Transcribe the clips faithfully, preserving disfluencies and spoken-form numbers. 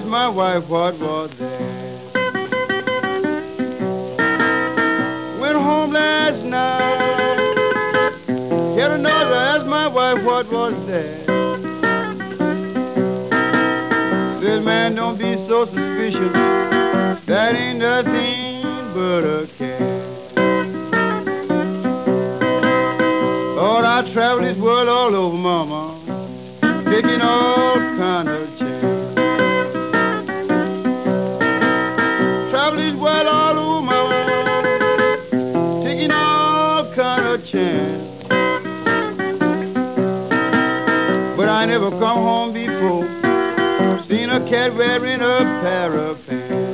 my wife what was there. Went home last night, get another, asked my wife what was there. Said, man, don't be so suspicious, that ain't nothing but a cat. Lord, I traveled this world all over, mama, taking all kind of chance. Traveled this world all over, mama, taking all kind of chance. But I never come home before, seen a cat wearing a pair of pants.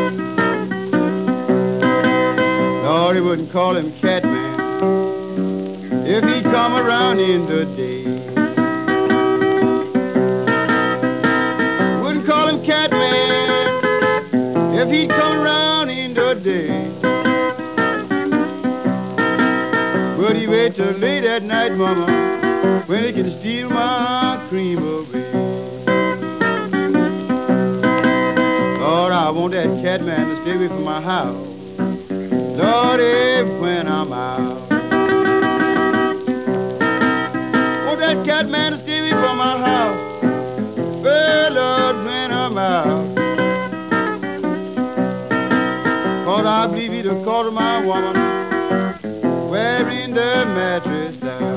Lord, he wouldn't call him Catman if he'd come around in the day. Wouldn't call him Catman if he'd come around in the day. But he wait till late at night, mama, when he can steal my cream away. Lord, I want that Catman to stay away from my house, Lordy, when I'm out. Want that Catman to stay away from my house, well, Lord, when I'm out. Cause I believe he'd have caught my woman wearing the mattress down.